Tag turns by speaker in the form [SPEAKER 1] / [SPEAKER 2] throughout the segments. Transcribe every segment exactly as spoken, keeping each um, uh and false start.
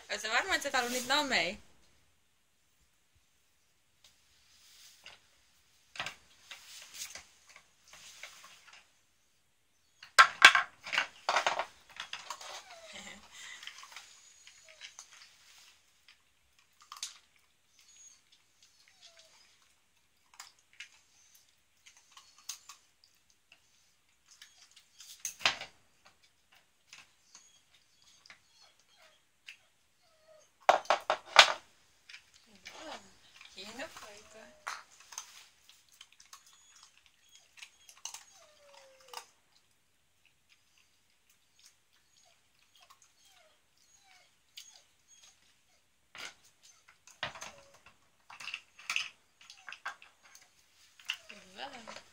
[SPEAKER 1] Oletko sä varma, että sä et halua niitä nameja? Hieno poika. Hyvä.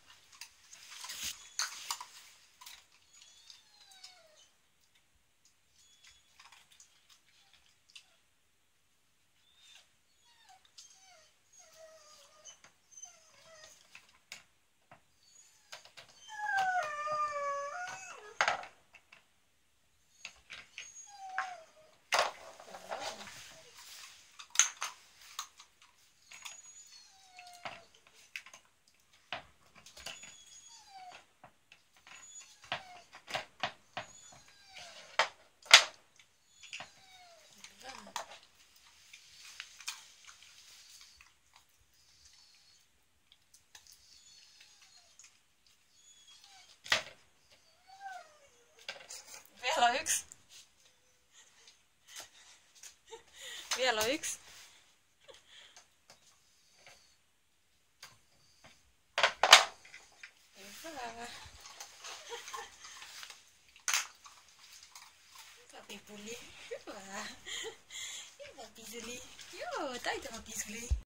[SPEAKER 1] Vielä on yksi. Vielä on yksi. Hyvä. Hyvä pipuli. Hyvä. Hyvä pisuli. Joo, taitava pisuli.